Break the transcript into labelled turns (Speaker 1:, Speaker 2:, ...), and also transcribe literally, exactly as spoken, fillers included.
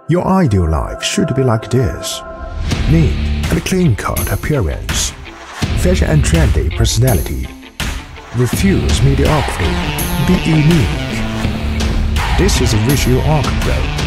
Speaker 1: Your ideal life should be like this. Neat and clean-cut appearance. Fashion and trendy personality. Refuse mediocrity. Be unique. This is a visual arc approach.